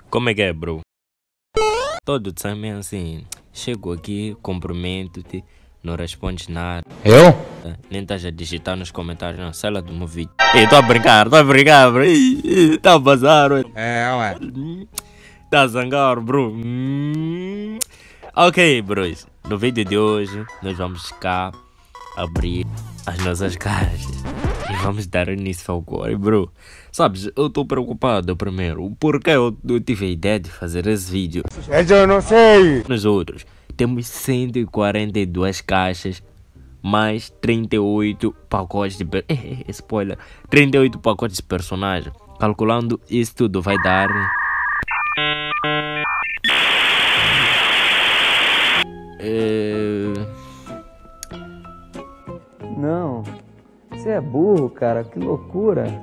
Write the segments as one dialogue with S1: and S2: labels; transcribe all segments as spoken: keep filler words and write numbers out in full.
S1: Como é que é, bro? Todo também assim. Chego aqui, cumprimento-te, não respondes nada.
S2: Eu?
S1: Nem estás a digitar nos comentários, não. Sai lá do meu vídeo. Ei, tô a brincar, tô a brincar, bro. Ih, tá a bazar, ué.
S2: É, ué.
S1: Tá a zangar, bro. Hum. Ok, bros. No vídeo de hoje, nós vamos cá abrir as nossas caixas e vamos dar início ao core, bro. Sabes, eu tô preocupado primeiro. Porque eu, eu tive a ideia de fazer esse vídeo.
S2: Eu não sei.
S1: Nos outros, temos cento e quarenta e duas caixas, mais trinta e oito pacotes de... Per... Eh, eh, spoiler. trinta e oito pacotes de personagem. Calculando isso tudo vai dar... É...
S3: Não, você é burro, cara, que loucura.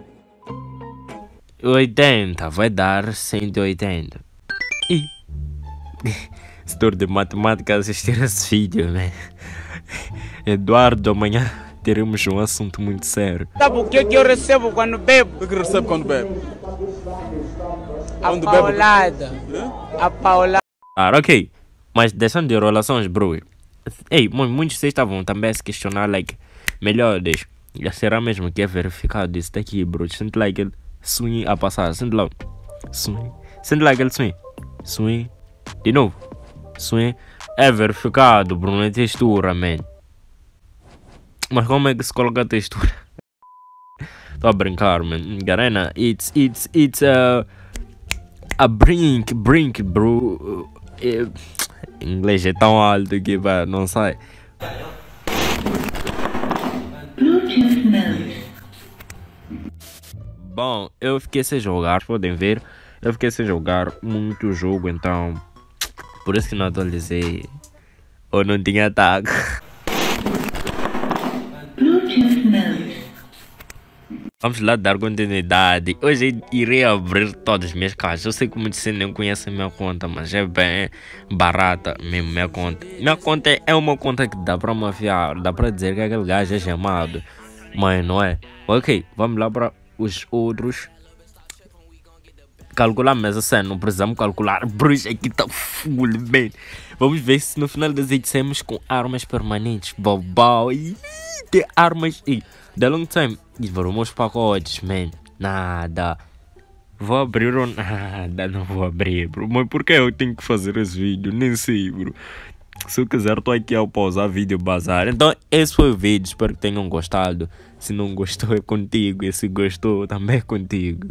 S1: oitenta, vai dar cento e oitenta. Ih. Setor de matemática assistir esse vídeo, né? Eduardo, amanhã teremos um assunto muito sério.
S4: Sabe o que, que eu recebo quando bebo?
S5: O que recebe quando bebe?
S4: A
S5: Quando bebe?
S4: paulada. A paulada.
S1: Ah, ok. Mas deixando de enrolações, bro. Ei, mu- muitos de vocês estavam também a se questionar, like, melhor, deixa. Será mesmo que é verificado isso daqui, bro? Sente lá aquele swing a passar. Sente lá. Swing. Sente lá aquele swing. Swing. De novo. Swing. É verificado, bro. Não é textura, man. Mas como é que se coloca a textura? Tô a brincar, man. Garena, it's, it's, it's a... A brink, brink, bro. É, inglês é tão alto que vai, não sai. Bom, eu fiquei sem jogar, podem ver. Eu fiquei sem jogar muito jogo, então por isso que não atualizei. Ou não tinha tag. Vamos lá dar continuidade. Hoje irei abrir todas as minhas caixas. Eu sei que muitos nem conhecem minha conta, mas é bem barata mesmo minha conta. Minha conta é uma conta que dá para mafiar, dá para dizer que aquele gajo é chamado, mas não é. Ok, vamos lá para os outros. Calcular mesa cena, não precisamos calcular. Bruxa aqui tá full, man. Vamos ver se no final das edições com armas permanentes. Bobal. Ih, tem armas. Ih, the long time. E foram os pacotes, man. Nada. Vou abrir ou nada? Não vou abrir, bro. Mas por que eu tenho que fazer esse vídeo? Nem sei, bro. Se eu quiser, tô aqui ao pausar vídeo bazar. Então, esse foi o vídeo. Espero que tenham gostado. Se não gostou, é contigo. E se gostou, também é contigo.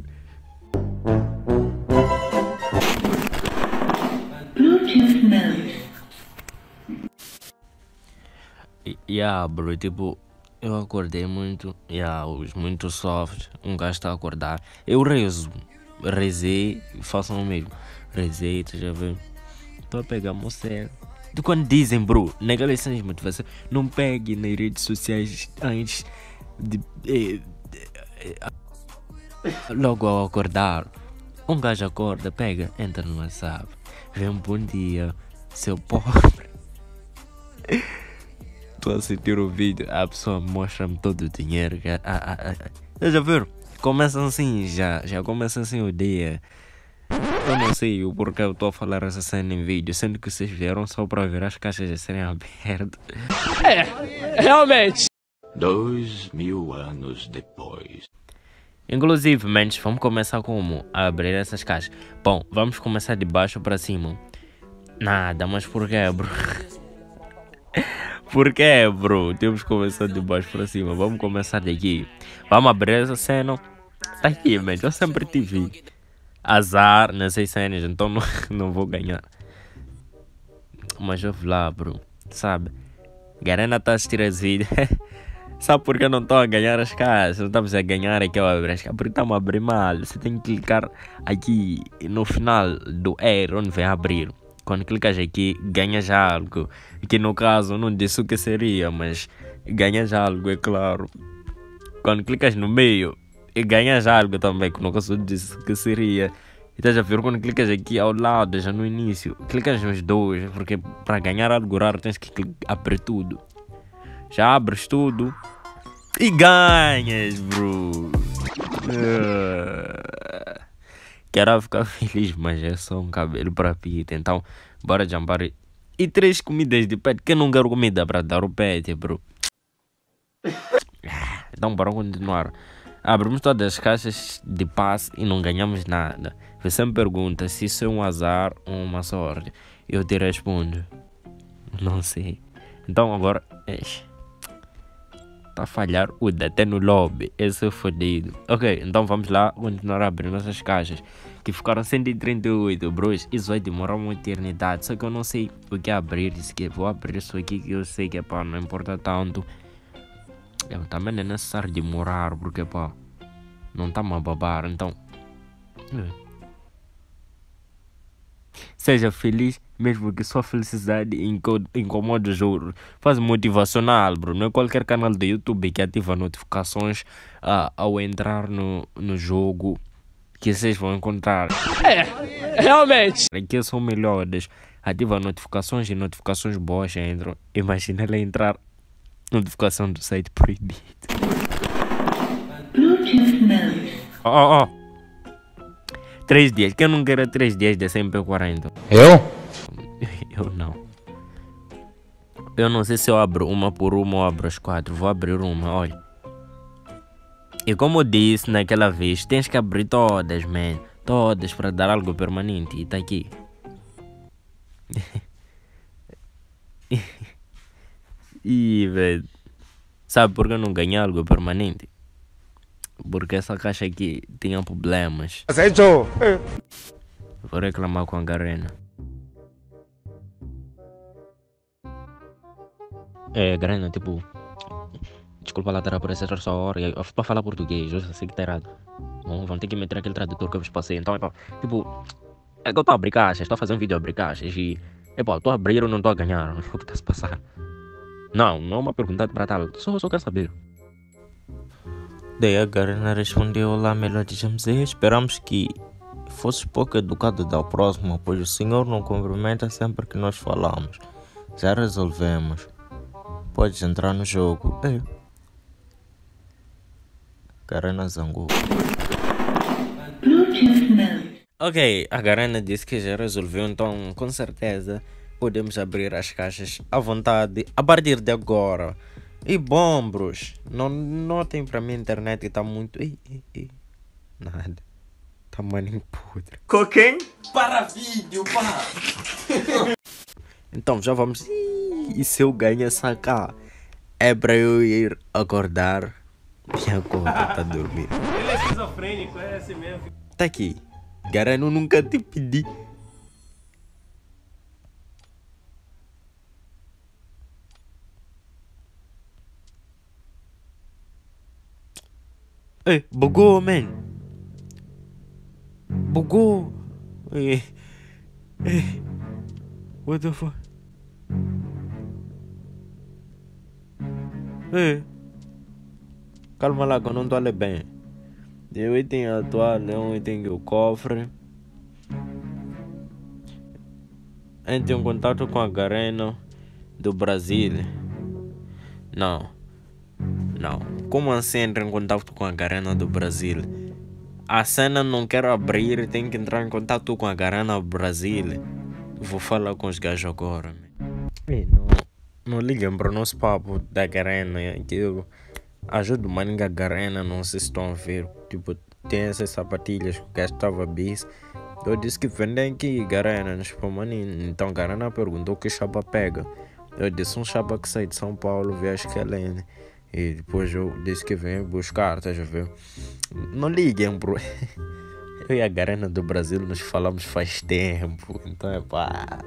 S1: Yeah, bro, tipo, eu acordei muito, yeah, os muito soft, um gajo está a acordar. Eu rezo, rezei, façam o mesmo. Rezei, tu já vê. Estou a pegar moceiro. De quando dizem, bro, naquelas lições de motivação, não pegue nas redes sociais antes de. Eh, eh, eh, logo ao acordar. Um gajo acorda, pega, entra no WhatsApp, vê um bom dia, seu pobre. Estou a assistir o vídeo, a pessoa mostra-me todo o dinheiro. Que, ah, ah, ah, ah. Já viram? Começa assim, já, já começa assim o dia. Eu não sei o porquê eu estou a falar essa cena em vídeo, sendo que vocês vieram só para ver as caixas a serem abertas.
S4: É, realmente.
S6: Dois mil anos depois.
S1: Inclusive, mentes, vamos começar como? A abrir essas caixas. Bom, vamos começar de baixo para cima. Nada, mas por quê, bro? Por quê, bro? Temos que começar de baixo para cima. Vamos começar daqui. Vamos abrir essa cena. Tá aqui, man. Eu sempre tive azar nessas cenas, então não, não vou ganhar. Mas eu vou lá, bro. Sabe? Garena tá assistindo esse vídeo. Sabe por que eu não estou a ganhar as caixas? Não estamos a ganhar aqui ao abrir as caixas. Porque estamos a abrir mal. Você tem que clicar aqui no final do R onde vai abrir. Quando clicas aqui, ganhas algo. Que no caso não disse o que seria, mas ganhas algo, é claro. Quando clicas no meio, ganhas algo também, que no caso disse o que seria. Então já viu, quando clicas aqui ao lado, já no início, clicas nos dois, porque para ganhar algo raro tens que abrir tudo. Já abres tudo e ganhas, bro. Uh... quero ficar feliz, mas é só um cabelo para pita. Então, bora jambar. E três comidas de pet. Quem não quer comida para dar o pet, bro? Então, bora continuar. Abrimos todas as caixas de passe e não ganhamos nada. Você me pergunta se isso é um azar ou uma sorte. Eu te respondo: não sei. Então, agora. Tá a falhar o até no lobby. Esse é fodido. Ok, então vamos lá continuar a abrir nossas caixas. Que ficaram cento e trinta e oito, bros. Isso vai demorar uma eternidade. Só que eu não sei o que abrir. Isso que vou abrir isso aqui que eu sei que pá, não importa tanto. Eu, também não é necessário demorar. Porque pá, não tá a babar. Então. É. Seja feliz, mesmo que sua felicidade incomode os outros. Faz motivacional, bro. Não é qualquer canal do YouTube que ativa notificações uh, ao entrar no, no jogo que vocês vão encontrar.
S4: É, realmente.
S1: Aqui são melhores. Ativa notificações e notificações boas entram. Imagina ele entrar notificação do site proibido. Oh, oh, oh. Três dias. Quem não quer três dias de cem P quarenta?
S2: Eu?
S1: Eu não. Eu não sei se eu abro uma por uma ou abro as quatro. Vou abrir uma, olha. E como eu disse naquela vez, tens que abrir todas, man. Todas para dar algo permanente. E tá aqui. Ih, velho. Sabe por que eu não ganhei algo permanente? Porque essa caixa aqui tinha problemas.
S2: Aceitou.
S1: Vou reclamar com a Garena. É, Garena, tipo... Desculpa lá estar por essa hora. Eu fui para falar português, eu sei que tá errado. Bom, vão ter que meter aquele tradutor que eu vos passei. Então, é pá, tipo... É que eu tô a abrir caixas, estou a fazer um vídeo a abrir caixas e... É pá, estou a abrir ou não estou a ganhar? O que tá a se passar? Não, não é uma pergunta para tal. Só, só quero saber. Daí a Garena respondeu: olá, melhor dizemos aí. Esperamos que fosse pouco educado da próxima, pois o senhor não cumprimenta sempre que nós falamos. Já resolvemos. Podes entrar no jogo. É. Garena zangou. Ok, a Garena disse que já resolveu, então com certeza podemos abrir as caixas à vontade a partir de agora. E bom, bros, não notem para mim a internet que tá muito... Ih, ih, ih. Nada. Tá maninho podre.
S5: Coquém para vídeo, pá!
S1: Então já vamos... E se eu ganho essa cá? É para eu ir acordar. Minha conta tá dormindo.
S5: Ele é esquizofrênico, é assim mesmo.
S1: Tá aqui. Garena, eu nunca te pedi. Ei, bugou, man. Bugou. Ei, ei. What the fuck? Ei. Calma lá que eu não tô ali bem. Eu item atual, é um item que o cofre. Entre em contato com a Garena do Brasil. Não. Não. Como assim entra em contato com a Garena do Brasil? A cena não quero abrir, tem que entrar em contato com a Garena do Brasil. Vou falar com os gajos agora. Ei, não, não liguem para o nosso papo da Garena. Que eu ajudo mais a Garena, não sei se estão a ver. Tipo, tem essas sapatilhas que o gajo estava bis. Eu disse que vendem aqui Garena nos Palmanin. Então Garena perguntou que chapa pega. Eu disse um chapa que sai de São Paulo, vê a Esquelene. E depois eu disse que vem buscar, tá a ver? Não liguem, bro. Eu e a Garena do Brasil nos falamos faz tempo. Então é pá.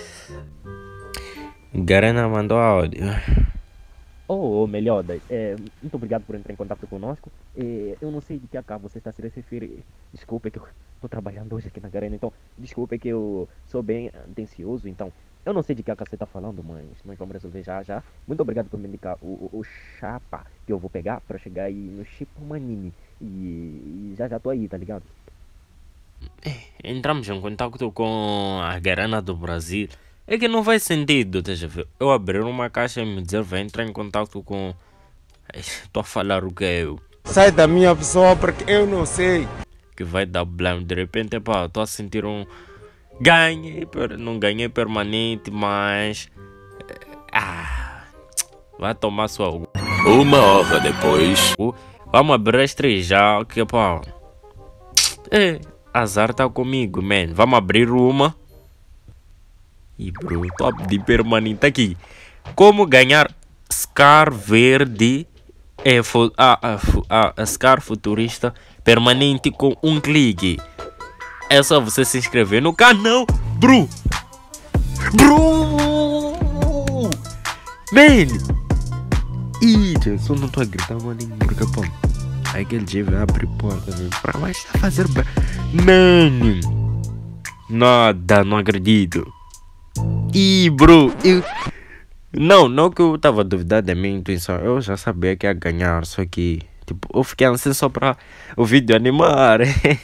S1: Garena mandou áudio.
S7: Oh, Melhodas, é, muito obrigado por entrar em contato conosco. É, eu não sei de que a cá você está se referindo. Desculpa que eu estou trabalhando hoje aqui na Garena, então desculpa que eu sou bem atencioso, então eu não sei de que a cá você está falando, mas nós vamos resolver já já. Muito obrigado por me indicar o, o, o chapa que eu vou pegar para chegar aí no Chipomanini. E, e já já tô aí, tá ligado?
S1: Entramos em contato com a Garena do Brasil. É que não faz sentido, tá a ver? Eu abrir uma caixa e me dizer, vai entrar em contato com... Estou a falar o que é eu.
S2: Sai da minha pessoa porque eu não sei.
S1: que vai dar blame. De repente, pá, estou a sentir um... Ganhei, per... não ganhei permanente, mas... Ah, vai tomar sua...
S6: Uma hora depois.
S1: Vamos abrir as três já, que pá... É, azar tá comigo, man. Vamos abrir uma. E bro, tô a pedir permanente aqui. Como ganhar Scar verde... É, a, a, a Scar futurista permanente com um clique. É só você se inscrever no canal, bro. Bro, man. Ih, eu só não tô a gritar, mano, porque pô, aquele dia vai abrir porta, velho, pra mais fazer, man. Nada, não acredito. Ih, bro, eu Não, não que eu tava duvidando da minha intuição. Eu já sabia que ia ganhar, só que tipo, eu fiquei assim só pra o vídeo animar.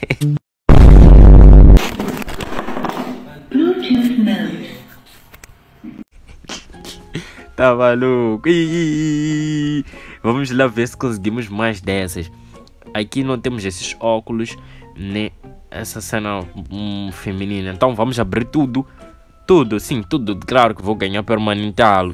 S1: Tá maluco? Ih, vamos lá ver se conseguimos mais dessas. Aqui não temos esses óculos, nem essa cena hum, feminina. Então vamos abrir tudo. Tudo, sim, tudo. Claro que vou ganhar permanentalo.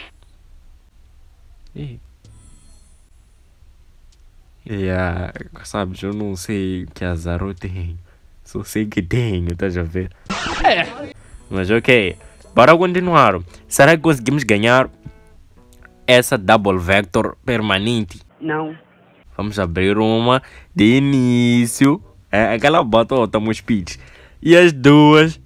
S1: Yeah, sabes, eu não sei que azar eu tenho. Só sei que tenho, tá a ver?
S4: É.
S1: Mas ok, bora continuar. Será que conseguimos ganhar essa Double Vector permanente?
S2: Não.
S1: Vamos abrir uma de início. É aquela bota outra speech. E as duas.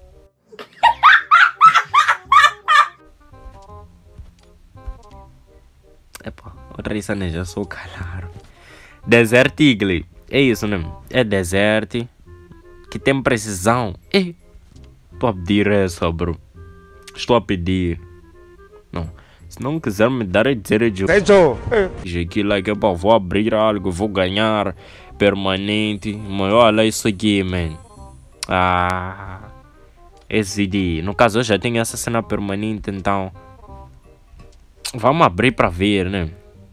S1: Epa, outra cena já sou claro. Desert Eagle. É isso, né? É Desert. Que tem precisão. Ei, estou a pedir essa, bro. Estou a pedir. Não. Se não quiser me dar a dizer de aqui, like, epa, vou abrir algo, vou ganhar permanente. Mas olha isso aqui, man. Ah. Esse de. No caso, eu já tenho essa cena permanente, então. Vamos abrir pra ver, né?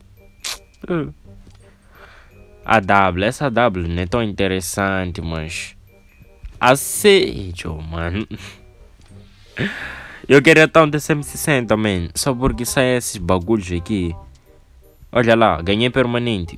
S1: A W, essa W não é tão interessante, mas... Aceito, mano. Eu queria tanto esse M sessenta, man. Só porque sai esses bagulhos aqui. Olha lá, ganhei permanente.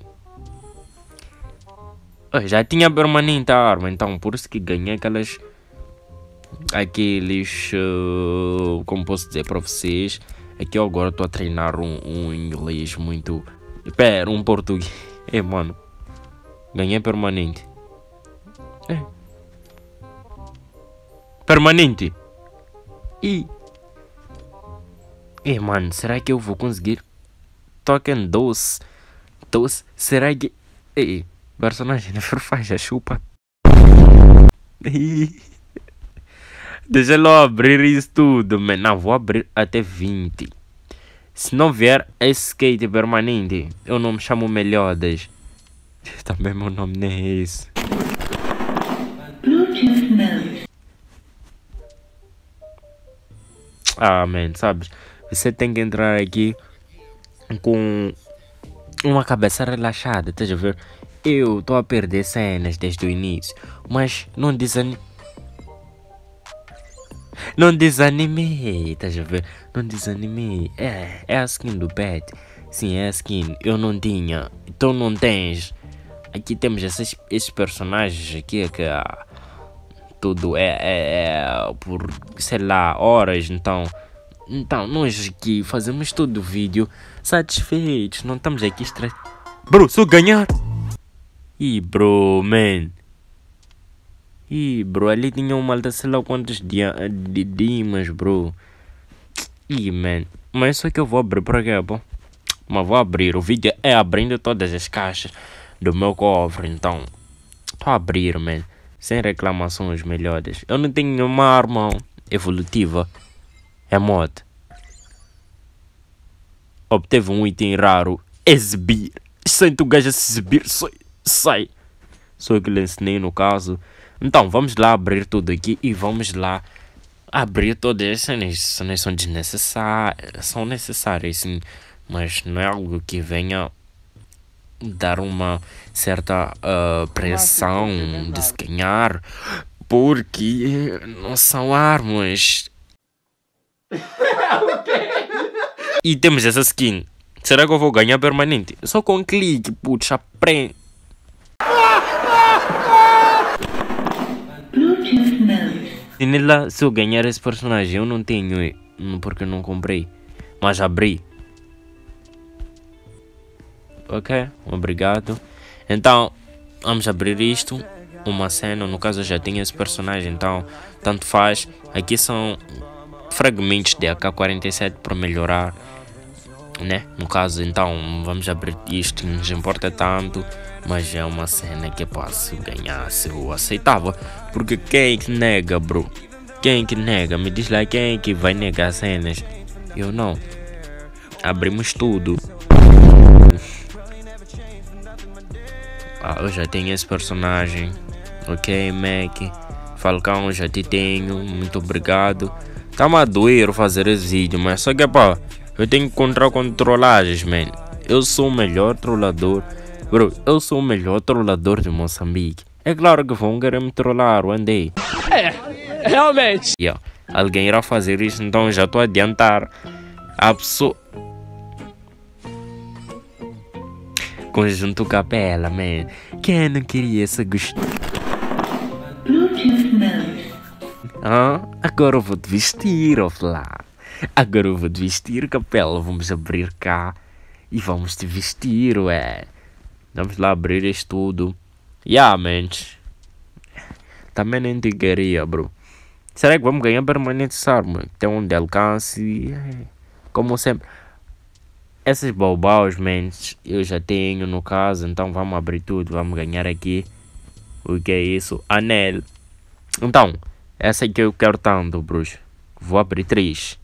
S1: Eu já tinha permanente a arma, então por isso que ganhei aquelas... Aqueles... Uh, como posso dizer pra vocês... É que eu agora estou a treinar um, um inglês muito... Pera, um português. É, mano. Ganhei permanente. É. Permanente. E... É, mano, será que eu vou conseguir? Token doce. Doce. Será que... É, personagem faz a chupa. Deixa eu abrir isso tudo, man. Não, vou abrir até vinte. Se não vier skate permanente, eu não me chamo Melhodas. Também meu nome nem é esse. Ah, man, sabes? Você tem que entrar aqui com uma cabeça relaxada, estás a ver? Eu estou a perder cenas desde o início, mas não desanime. Não desanimei, estás a ver? Não desanimei. É, é a skin do pet. Sim, é a skin. Eu não tinha. Então não tens. Aqui temos esses, esses personagens aqui que ah, tudo é, é, é por, sei lá, horas. Então, então nós aqui fazemos todo o vídeo satisfeitos. Não estamos aqui estra... Bro, só ganhar. Ih, bro, man. Ih, bro, ali tinha uma alta, sei lá quantos dia, de dimas, bro. Ih, man. Mas só que eu vou abrir para cá, pô. Mas vou abrir. O vídeo é abrindo todas as caixas do meu cofre, então. Tô a abrir, man. Sem reclamações melhores. Eu não tenho nenhuma arma evolutiva. É mod. Obteve um item raro. Exibir. Sente o gajo a se exibir. Sai. Sai. Só que lhe ensinei no caso. Então, vamos lá abrir tudo aqui e vamos lá abrir todas as cenas. Cenas são desnecessárias, são necessárias sim, mas não é algo que venha dar uma certa uh, pressão de se ganhar, porque não são armas. E temos essa skin. Será que eu vou ganhar permanente? Só com um clique, putz, aprende. E nela, se eu ganhar esse personagem, eu não tenho, porque eu não comprei, mas abri. Ok, obrigado. Então, vamos abrir isto. Uma cena, no caso eu já tenho esse personagem, então tanto faz. Aqui são fragmentos de A K quarenta e sete para melhorar, né? No caso, então vamos abrir isto, não nos importa tanto, mas é uma cena que pá, se eu ganhasse eu aceitava. Porque quem que nega, bro? Quem que nega? Me diz lá quem que vai negar cenas. Eu não. Abrimos tudo. Ah, eu já tenho esse personagem. Ok, Mac. Falcão, já te tenho. Muito obrigado. Tá-me a doer fazer esse vídeo, mas só que pá, eu tenho que encontrar controlagens, man. Eu sou o melhor trollador. Bro, eu sou o melhor trollador de Moçambique. É claro que vão querer me trollar one day.
S4: É, realmente.
S1: Yeah. Alguém irá fazer isso, então já estou a adiantar. A pessoa... Conjunto Capela, man. Quem não queria essa gost... Ah, agora eu vou te vestir, offline. Agora eu vou te vestir, Capela. Vamos abrir cá e vamos te vestir, ué. Vamos lá abrir isto tudo. Yeah, man. Também nem te queria, bro. Será que vamos ganhar permanente essa arma? Tem um de alcance. Como sempre. Esses baús, man, eu já tenho no caso. Então vamos abrir tudo. Vamos ganhar aqui. O que é isso? Anel. Então, essa aqui eu quero tanto, bruxo. Vou abrir três.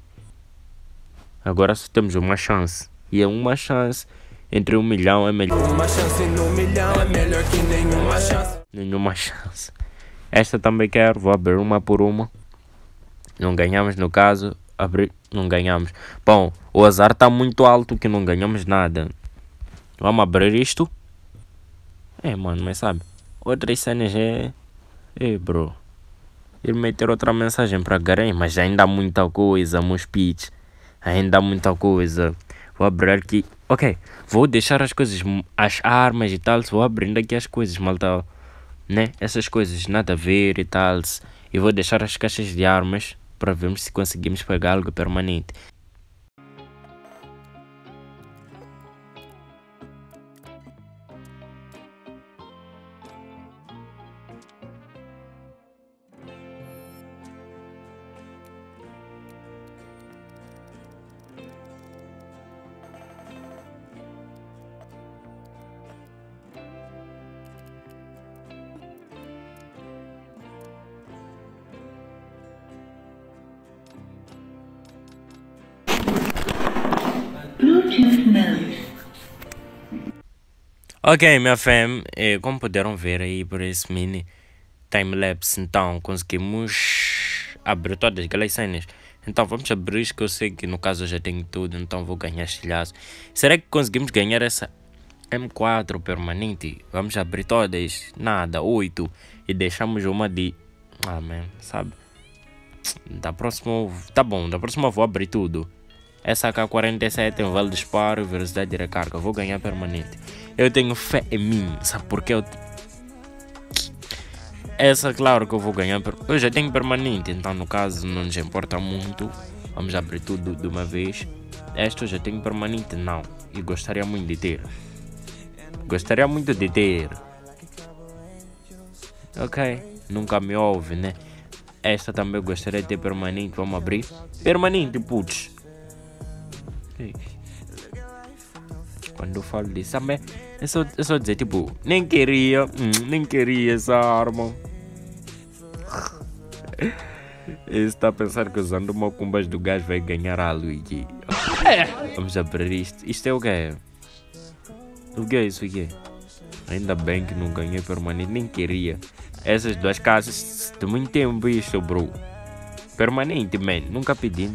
S1: Agora só temos uma chance. E é uma chance. Entre um milhão é melhor.
S5: Uma chance no milhão é melhor que nenhuma chance.
S1: Nenhuma chance. Esta também quero. Vou abrir uma por uma. Não ganhamos no caso. Abrir. Não ganhamos. Bom, o azar está muito alto que não ganhamos nada. Vamos abrir isto. É, mano, mas sabe. Outras cenas é... Ei, bro. Ir meter outra mensagem para Garém. Mas ainda há muita coisa, meus pitch. Ainda há muita coisa. Vou abrir aqui. Ok. Vou deixar as coisas, as armas e tal. Vou abrindo aqui as coisas, malta. Né? Essas coisas nada a ver e tal. E vou deixar as caixas de armas para vermos se conseguimos pegar algo permanente. Ok, minha fam, eh, como puderam ver aí por esse mini timelapse, então conseguimos abrir todas aquelas cenas. Então vamos abrir isso, que eu sei que no caso eu já tenho tudo, então vou ganhar estilhaço. Será que conseguimos ganhar essa M quatro permanente? Vamos abrir todas, nada, oito. E deixamos uma de... Ah, man, sabe? Da próxima, tá bom, da próxima vou abrir tudo. Essa A K quarenta e sete tem vale de disparo e velocidade de recarga. Vou ganhar permanente. Eu tenho fé em mim. Sabe por quê? Eu... Essa, claro que eu vou ganhar. Eu já tenho permanente. Então, no caso, não nos importa muito. Vamos abrir tudo de uma vez. Esta eu já tenho permanente? Não. E gostaria muito de ter. Gostaria muito de ter. Ok. Nunca me ouve, né? Esta também eu gostaria de ter permanente. Vamos abrir. Permanente, putz. Quando eu falo disso, também é só, é só dizer, tipo, nem queria, hum, nem queria essa arma. Ele está a pensar que usando uma cumbas do gás vai ganhar a Luigi.
S4: É.
S1: Vamos abrir isto. Isto é o quê? O que é isso aqui? Ainda bem que não ganhei permanente, nem queria. Essas duas caixas de muito tempo isto, bro. Permanente, man, nunca pedi.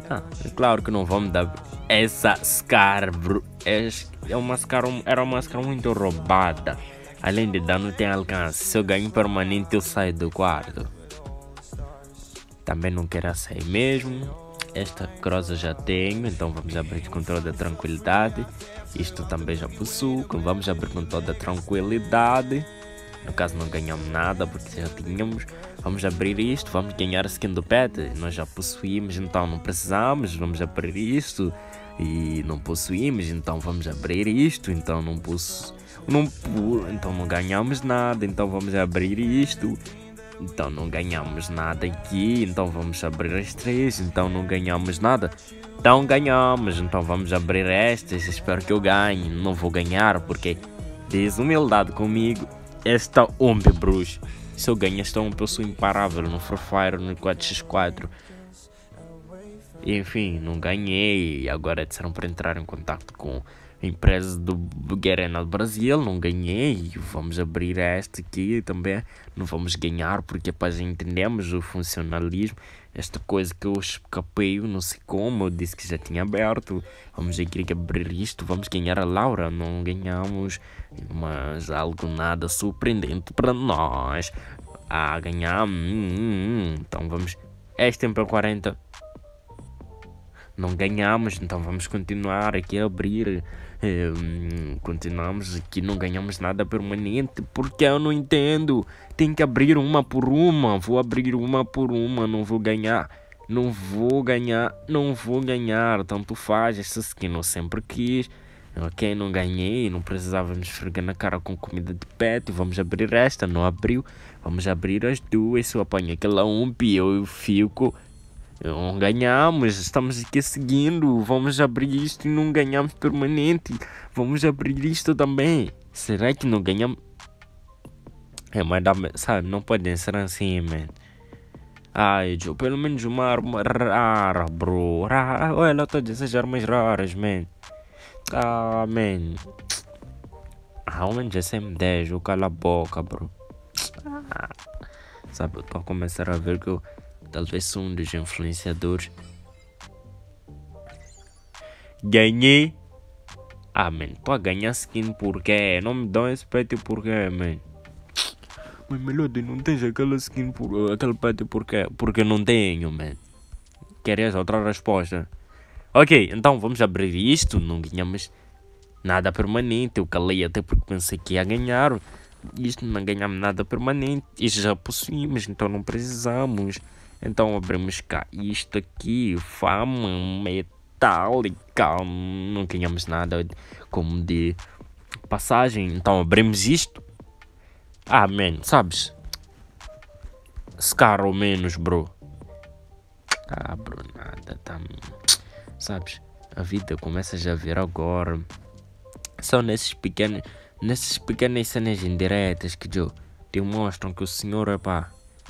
S1: Ah, é claro que não vamos dar essa Scar, bro. É, é uma Scar, era uma Scar muito roubada. Além de dar, não tem alcance. Se eu ganho permanente, eu saio do quarto. Também não quero sair mesmo. Esta crosa já tenho, então vamos abrir com toda a tranquilidade. Isto também já possuo, vamos abrir com toda a tranquilidade. No caso não ganhamos nada porque já tínhamos. Vamos abrir isto, vamos ganhar a skin do pet. Nós já possuímos, então não precisamos. Vamos abrir isto e não possuímos, então vamos abrir isto. Então não possu... não, então não ganhamos nada, então vamos abrir isto. Então não ganhamos nada aqui, então vamos abrir as três, então não ganhamos nada. Então ganhamos, então vamos abrir estas, espero que eu ganhe. Não vou ganhar porque desumildade comigo. Esta Ombe Bruxa. Se eu ganho esta Ombe eu sou imparável no Free Fire, no quatro por quatro. Enfim, não ganhei. Agora disseram para entrar em contato com a empresa do Garena do Brasil. Não ganhei. Vamos abrir esta aqui também. Não vamos ganhar porque depois entendemos o funcionalismo. Esta coisa que eu escapei, não sei como. Eu disse que já tinha aberto. Vamos aqui abrir isto. Vamos ganhar a Laura. Não ganhamos. Mas algo nada surpreendente para nós. Ah, ganhar. Hum, hum, então vamos. Esta é para quarenta. Não ganhamos, então vamos continuar aqui a abrir. Hum, continuamos aqui, não ganhamos nada permanente. Porque eu não entendo. Tem que abrir uma por uma. Vou abrir uma por uma. Não vou ganhar. Não vou ganhar. Não vou ganhar. Tanto faz. Essa skin eu sempre quis. Ok, não ganhei. Não precisava me esfregar na cara com comida de pet. Vamos abrir esta. Não abriu. Vamos abrir as duas. Se eu apanho aquela umpi, eu fico. Não ganhamos, estamos aqui seguindo. Vamos abrir isto e não ganhamos permanente. Vamos abrir isto também. Será que não ganhamos? É, mas dá, sabe, não podem ser assim, man. Ai, Joe, pelo menos uma arma rara, bro. Rara. Olha, todas essas armas raras, man. Ah, man. Ao menos essa M dez, eu cala a boca, bro. Ah. Sabe, eu tô a começar a ver que eu talvez sou um dos influenciadores. Ganhei. Ah, man, tô a ganhar skin porque não me dão esse pet porque, man. Mas Melody, não tens aquela skin por aquele pet porque porque não tenho, man. Queres outra resposta? Ok, então vamos abrir isto. Não ganhamos nada permanente. Eu calei até porque pensei que ia ganhar. Isto não ganhamos nada permanente. Isto já possuímos, então não precisamos. Então abrimos cá isto aqui, fama metálica, não ganhamos nada como de passagem, então abrimos isto. Ah, man, sabes? Scar ou menos, bro. Ah, bro, nada, tá. Sabes? A vida começa já a ver agora. São nesses pequenos, nessas pequenas cenas indiretas que Joe demonstram que o senhor é pá.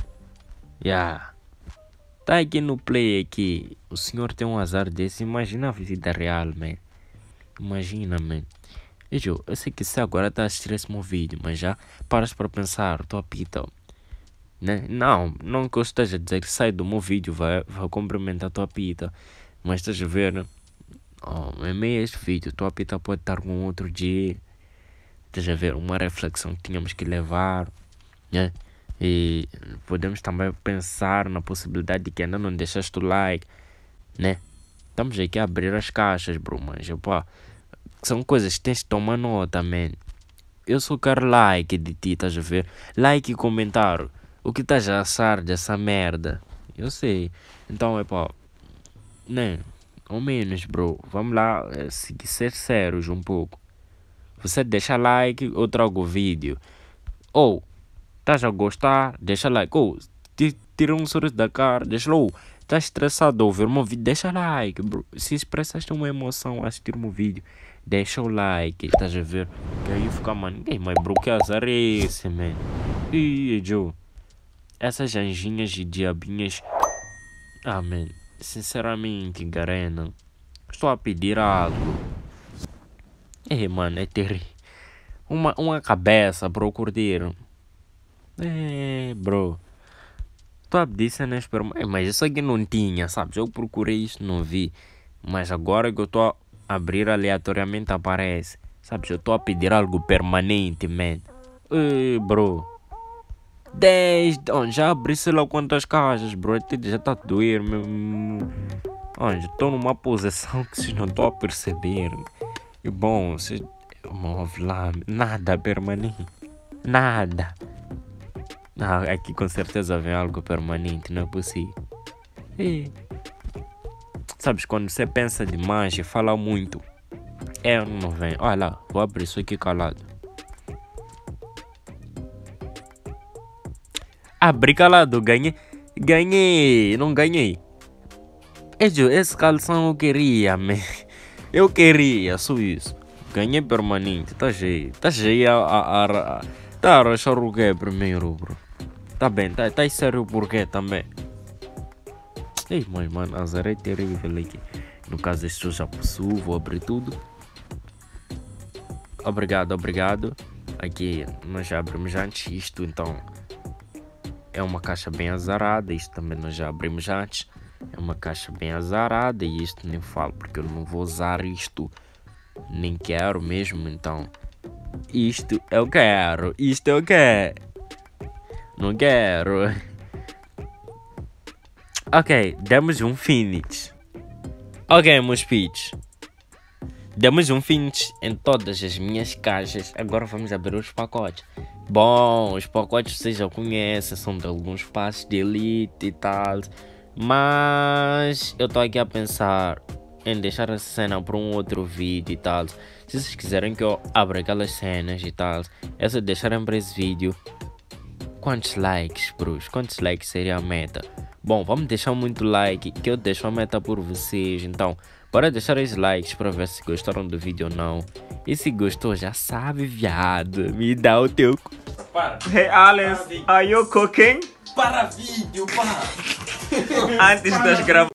S1: Yeah. Tá aqui no play aqui. O senhor tem um azar desse. Imagina a vida real, man. Imagina, man. E Joe, eu sei que você agora tá assistindo esse meu vídeo, mas já paras para pensar, tua pita, né? Não, não que eu esteja a dizer que sai do meu vídeo, vai, vai cumprimentar a tua pita. Mas estás a ver, né? Oh, é meio este vídeo, tua pita pode estar com outro dia. Estás a ver, uma reflexão que tínhamos que levar, né? E podemos também pensar na possibilidade de que ainda não deixaste o like, né? Estamos aqui a abrir as caixas, bro, mas pá, são coisas que tens de tomar nota, man. Eu só quero like de ti, estás a ver? Like e comentário. O que estás a achar dessa merda? Eu sei. Então, é pá, né? Ao menos, bro, vamos lá, é, ser sérios um pouco. Você deixa like, eu trago o vídeo. Ou, estás a gostar, deixa like. Ou, tira um sorriso da cara, deixa lá. Estás estressado a ouvir o meu vídeo, deixa like, bro. Se expressaste uma emoção a assistir o meu vídeo, deixa o like, estás a ver? Que aí fica, mano, ei, mas bro, que azar é esse, man? Ih, Joe, essas anjinhas e diabinhas. Ah, man, sinceramente, Garena, estou a pedir algo. Ei, mano, é terrível. Uma, uma cabeça, bro, cordeiro. É, bro. estou a pedir cenas permanentes, mas isso aqui não tinha, sabes? Eu procurei isso, não vi. Mas agora que eu estou a abrir aleatoriamente aparece. Sabes? Eu estou a pedir algo permanente, man. Ei, bro. dez, oh, já abri sei lá quantas caixas, bro. Até já está a doer, meu. Oh, já estou numa posição que vocês não estão a perceber. E bom, vocês... Move lá, nada permanente. Nada. Ah, aqui com certeza vem algo permanente, não é possível. E... Sabes, quando você pensa demais e fala muito, é, não vem. Olha lá, vou abrir isso aqui calado. Abri calado, ganhei. Ganhei, não ganhei. Ejo, esse calção eu queria, man. Eu queria, só isso. Ganhei permanente, tá cheio. Tá cheio a... a, a, a tá a achar o que primeiro, bro? Tá bem, tá, tá sério por quê também? Ei, mas mano, azar é terrível aqui. No caso, este eu já possuo, vou abrir tudo. Obrigado, obrigado. Aqui nós já abrimos antes isto, então é uma caixa bem azarada. Isto também nós já abrimos antes. É uma caixa bem azarada e isto nem falo porque eu não vou usar isto. Nem quero mesmo, então. Isto eu quero, isto eu quero. Não quero. Ok, demos um finish. Ok, meus pitch. Demos um finish em todas as minhas caixas. Agora vamos abrir os pacotes. Bom, os pacotes vocês já conhecem. São de alguns passos de elite e tal. Mas eu tô aqui a pensar em deixar essa cena para um outro vídeo e tal. Se vocês quiserem que eu abra aquelas cenas e tal, é só deixarem para esse vídeo. Quantos likes, bros? Quantos likes seria a meta? Bom, vamos deixar muito like, que eu deixo a meta por vocês. Então, bora deixar os likes para ver se gostaram do vídeo ou não. E se gostou, já sabe, viado. Me dá o teu...
S2: Para.
S1: Hey, Alex, are you cooking?
S2: Para vídeo, para.
S1: Antes das gravações.